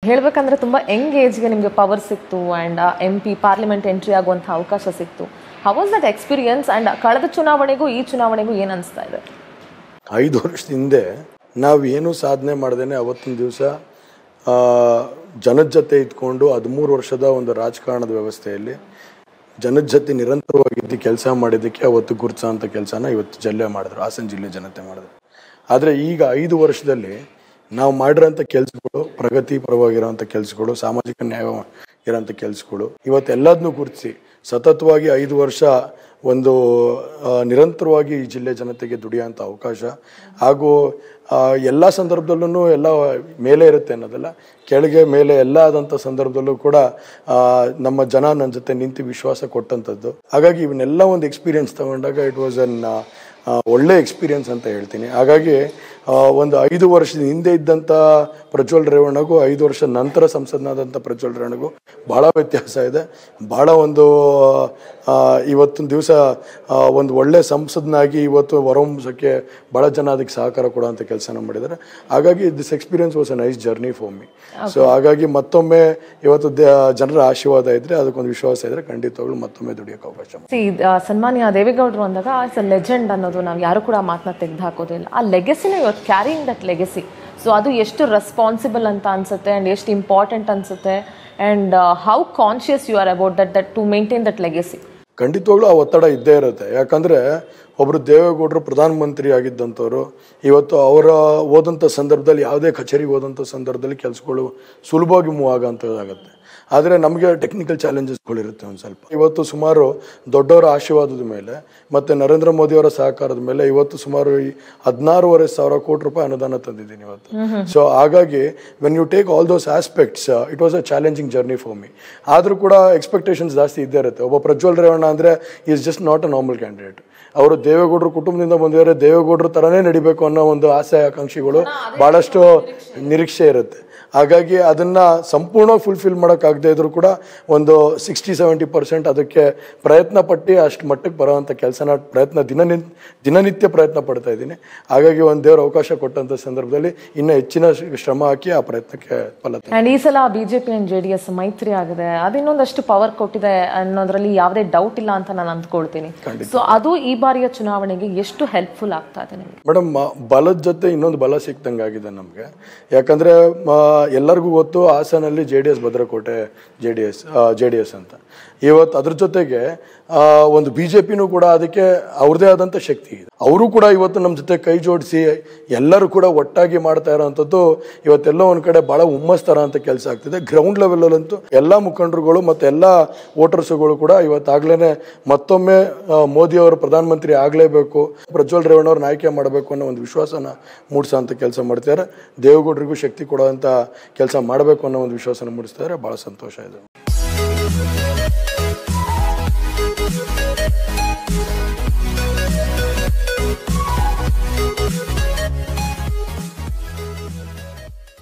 ಹೇಳಬೇಕಂದ್ರೆ ತುಂಬ ಯಂಗ್ ಏಜ್ಗೆ ನಿಮಗೆ ಪವರ್ ಸಿಕ್ತು ಆ್ಯಂಡ್ MP ಪಾರ್ಲಿಮೆಂಟ್ ಎಂಟ್ರಿ ಆಗುವಂಥ ಅವಕಾಶ ಸಿಕ್ತು. How was that experience and ಕಳೆದ ಚುನಾವಣೆಗೂ ಈ ಚುನಾವಣೆಗೂ ಏನು ಅನಿಸ್ತಾ ಇದೆ? 5 ವರ್ಷದ ಹಿಂದೆ ನಾವು ಏನೂ ಸಾಧನೆ ಮಾಡ್ದೇನೆ ಅವತ್ತಿನ ದಿವಸ ಜನದ ಜೊತೆ ಇದ್ಕೊಂಡು 13 ವರ್ಷದ ಒಂದು ರಾಜಕಾರಣದ ವ್ಯವಸ್ಥೆಯಲ್ಲಿ ಜನದ ಜೊತೆ ನಿರಂತರವಾಗಿದ್ದು ಕೆಲಸ ಮಾಡಿದ್ದಕ್ಕೆ ಅವತ್ತು ಗುರುತಿಸೋ ಅಂಥ ಕೆಲಸನ ಇವತ್ತು ಜಿಲ್ಲೆ ಮಾಡಿದ್ರು, ಹಾಸನ ಜಿಲ್ಲೆ ಜನತೆ ಮಾಡಿದ್ರು. ಆದರೆ ಈಗ 5 ವರ್ಷದಲ್ಲಿ ನಾವು ಮಾಡಿರೋಂಥ ಕೆಲಸಗಳು, ಪ್ರಗತಿ ಪರವಾಗಿರೋಂಥ ಕೆಲಸಗಳು, ಸಾಮಾಜಿಕ ನ್ಯಾಯ ಇರೋಂಥ ಕೆಲಸಗಳು ಇವತ್ತೆಲ್ಲದನ್ನೂ ಗುರುತಿಸಿ ಸತತವಾಗಿ 5 ವರ್ಷ ಒಂದು ನಿರಂತರವಾಗಿ ಈ ಜಿಲ್ಲೆ ಜನತೆಗೆ ದುಡಿಯೋಂಥ ಅವಕಾಶ ಹಾಗೂ ಎಲ್ಲ ಸಂದರ್ಭದಲ್ಲೂ ಎಲ್ಲ ಮೇಲೆ ಇರುತ್ತೆ ಅನ್ನೋದಲ್ಲ, ಕೆಳಗೆ ಮೇಲೆ ಎಲ್ಲ ಆದಂಥ ಸಂದರ್ಭದಲ್ಲೂ ಕೂಡ ನಮ್ಮ ಜನ ನನ್ನ ಜೊತೆ ನಿಂತು ವಿಶ್ವಾಸ ಕೊಟ್ಟಂಥದ್ದು. ಹಾಗಾಗಿ ಇವನ್ನೆಲ್ಲ ಒಂದು ಎಕ್ಸ್ಪೀರಿಯನ್ಸ್ ತಗೊಂಡಾಗ ಇಟ್ ವಾಸ್ ಅನ್ ಒಳ್ಳೆ ಎಕ್ಸ್ಪೀರಿಯನ್ಸ್ ಅಂತ ಹೇಳ್ತೀನಿ. ಹಾಗಾಗಿ ಒಂದು 5 ವರ್ಷದ ಹಿಂದೆ ಇದ್ದಂಥ ಪ್ರಜ್ವಲ್ ರೇವಣ್ಣಗೂ 5 ವರ್ಷ ನಂತರ ಸಂಸದನಾದಂಥ ಪ್ರಜ್ವಲ್ ರೇವಣ್ಣಗೂ ಭಾಳ ವ್ಯತ್ಯಾಸ ಇದೆ. ಭಾಳ ಒಂದು ಇವತ್ತಿನ ದಿವಸ ಒಂದು ಒಳ್ಳೆ ಸಂಸದನಾಗಿ ಇವತ್ತು ಹೊರಹೊಮ್ಮಸಕ್ಕೆ ಭಾಳ ಜನ ಅದಕ್ಕೆ ಸಹಕಾರ ಕೊಡೋಂಥ ಕೆಲಸನ ಮಾಡಿದ್ದಾರೆ. ಹಾಗಾಗಿ this experience was a nice journey for me. So ಹಾಗಾಗಿ ಮತ್ತೊಮ್ಮೆ ಇವತ್ತು ಜನರ ಆಶೀರ್ವಾದ ಇದ್ದರೆ, ಅದಕ್ಕೊಂದು ವಿಶ್ವಾಸ ಇದ್ದರೆ ಖಂಡಿತವಾಗ್ಲೂ ಮತ್ತೊಮ್ಮೆ ದುಡಿಯೋಕೆ ಅವಕಾಶ. ಸನ್ಮಾನ್ಯ ದೇವೇಗೌಡರು ಅಂದಾಗ ಆಸ್ ಅ ಲೆಜೆಂಡ್ ಅನ್ನೋದು ನಾವು ಯಾರು ಕೂಡ ಮಾತನ್ನ ತೆಗೆದು ಹಾಕೋದಿಲ್ಲ. ಆ ಲೆಗೆಸಿನ ಇವತ್ತು ಕ್ಯಾರಿಂಗ್ ದಟ್ ಲೆಗೆಸಿ, ಸೊ ಅದು ಎಷ್ಟು ರೆಸ್ಪಾನ್ಸಿಬಲ್ ಅಂತ ಅನ್ಸುತ್ತೆ ಆ್ಯಂಡ್ ಎಷ್ಟು ಇಂಪಾರ್ಟೆಂಟ್ ಅನ್ಸುತ್ತೆ and how conscious you are about that to maintain that legacy? ಖಂಡಿತವಾಗ್ಲೂ ಆ ಒತ್ತಡ ಇದ್ದೇ ಇರುತ್ತೆ. ಯಾಕಂದರೆ ಒಬ್ಬರು ದೇವೇಗೌಡರು ಪ್ರಧಾನಮಂತ್ರಿ ಆಗಿದ್ದಂಥವ್ರು ಇವತ್ತು ಅವರ ಓದಂಥ ಸಂದರ್ಭದಲ್ಲಿ, ಯಾವುದೇ ಕಚೇರಿಗೆ ಹೋದಂಥ ಸಂದರ್ಭದಲ್ಲಿ ಕೆಲಸಗಳು ಸುಲಭವಾಗಿ ಮೂವ್ ಆಗೋಂಥದ್ದಾಗುತ್ತೆ. ಆದರೆ ನಮಗೆ ಟೆಕ್ನಿಕಲ್ ಚಾಲೆಂಜಸ್ಗಳಿರುತ್ತೆ ಒಂದು ಸ್ವಲ್ಪ. ಇವತ್ತು ಸುಮಾರು ದೊಡ್ಡವರ ಆಶೀರ್ವಾದದ ಮೇಲೆ ಮತ್ತು ನರೇಂದ್ರ ಮೋದಿಯವರ ಸಹಕಾರದ ಮೇಲೆ ಇವತ್ತು ಸುಮಾರು 16,500 ಕೋಟಿ ರೂಪಾಯಿ ಅನುದಾನ ತಂದಿದ್ದೀನಿ ಇವತ್ತು. ಸೊ ಹಾಗಾಗಿ when you take all those aspects it was a challenging journey for me. ಆದರೂ ಕೂಡ ಎಕ್ಸ್ಪೆಕ್ಟೇಷನ್ಸ್ ಜಾಸ್ತಿ ಇದ್ದೇ ಇರುತ್ತೆ. ಒಬ್ಬ ಪ್ರಜ್ವಲ್ ರೇವಣ್ಣ ಅಂದರೆ is just not a normal candidate. ಅವರು ದೇವೇಗೌಡರು ಕುಟುಂಬದಿಂದ ಬಂದಿದ್ದಾರೆ, ದೇವೇಗೌಡರು ಥರನೇ ನಡಿಬೇಕು ಅನ್ನೋ ಒಂದು ಆಸೆ ಆಕಾಂಕ್ಷಿಗಳು ಭಾಳಷ್ಟು ನಿರೀಕ್ಷೆ ಇರುತ್ತೆ. ಹಾಗಾಗಿ ಅದನ್ನು ಸಂಪೂರ್ಣವಾಗಿ ಫುಲ್ಫಿಲ್ ಮಾಡೋಕ್ಕಾಗದೇ ಇದ್ರೂ ಕೂಡ ಒಂದು 60-70% ಅದಕ್ಕೆ ಪ್ರಯತ್ನ ಪಟ್ಟು ಅಷ್ಟು ಮಟ್ಟಕ್ಕೆ ಬರೋವಂಥ ಕೆಲಸನ ದಿನನಿತ್ಯ ಪ್ರಯತ್ನ ಪಡ್ತಾ ಇದ್ದೀನಿ. ಹಾಗಾಗಿ ಒಂದು ದೇವ್ರ ಅವಕಾಶ ಕೊಟ್ಟಂಥ ಸಂದರ್ಭದಲ್ಲಿ ಇನ್ನೂ ಹೆಚ್ಚಿನ ಶ್ರಮ ಹಾಕಿ ಆ ಪ್ರಯತ್ನಕ್ಕೆ ಫಲ. ಆ್ಯಂಡ್ ಈ ಸಲ BJP ಆ್ಯಂಡ್ JDS ಮೈತ್ರಿ ಆಗಿದೆ, ಅದಿನ್ನೊಂದಷ್ಟು ಪವರ್ ಕೊಟ್ಟಿದೆ ಅನ್ನೋದ್ರಲ್ಲಿ ಯಾವುದೇ ಡೌಟ್ ಇಲ್ಲ ಅಂತ ನಾನು ಅಂದ್ಕೊಳ್ತೀನಿ. ಸೊ ಅದು ಈ ಬಾರಿಯ ಚುನಾವಣೆಗೆ ಎಷ್ಟು ಹೆಲ್ಪ್ಫುಲ್ ಆಗ್ತಾ ಇದೆ ನಿಮಗೆ? ಮೇಡಮ್, ಬಲದ ಜೊತೆ ಇನ್ನೊಂದು ಬಲ ಸಿಕ್ದಂಗೆ ಆಗಿದೆ ನಮಗೆ. ಯಾಕಂದರೆ ಎಲ್ಲರಿಗೂ ಗೊತ್ತು ಹಾಸನಲ್ಲಿ JDS ಭದ್ರಕೋಟೆ JDS ಅಂತ. ಇವತ್ತು ಅದ್ರ ಜೊತೆಗೆ ಒಂದು BJPನೂ ಕೂಡ ಅದಕ್ಕೆ ಅವ್ರದೇ ಆದಂಥ ಶಕ್ತಿ ಇದೆ. ಅವರು ಕೂಡ ಇವತ್ತು ನಮ್ಮ ಜೊತೆ ಕೈ ಜೋಡಿಸಿ ಎಲ್ಲರೂ ಕೂಡ ಒಟ್ಟಾಗಿ ಮಾಡ್ತಾ ಇರೋವಂಥದ್ದು ಇವತ್ತೆಲ್ಲ ಒಂದು ಕಡೆ ಭಾಳ ಹುಮ್ಮಸ್ತರ ಅಂತ ಕೆಲಸ ಆಗ್ತಿದೆ. ಗ್ರೌಂಡ್ ಲೆವೆಲಲ್ಲಂತೂ ಎಲ್ಲ ಮುಖಂಡರುಗಳು ಮತ್ತು ಎಲ್ಲ ವೋಟರ್ಸ್ಗಳು ಕೂಡ ಇವತ್ತಾಗಲೇ ಮತ್ತೊಮ್ಮೆ ಮೋದಿಯವರು ಪ್ರಧಾನಮಂತ್ರಿ ಆಗಲೇಬೇಕು, ಪ್ರಜ್ವಲ್ ರೇವಣ್ಣವ್ರನ್ನ ಆಯ್ಕೆ ಮಾಡಬೇಕು ಅನ್ನೋ ಒಂದು ವಿಶ್ವಾಸನ ಮೂಡಿಸೋಂಥ ಕೆಲಸ ಮಾಡ್ತಿದ್ದಾರೆ. ದೇವೇಗೌಡರಿಗೂ ಶಕ್ತಿ ಕೊಡೋವಂಥ ಕೆಲಸ ಮಾಡಬೇಕು ಅನ್ನೋ ಒಂದು ವಿಶ್ವಾಸನ ಮೂಡಿಸ್ತಿದ್ದಾರೆ. ಭಾಳ ಸಂತೋಷ ಇದೆ.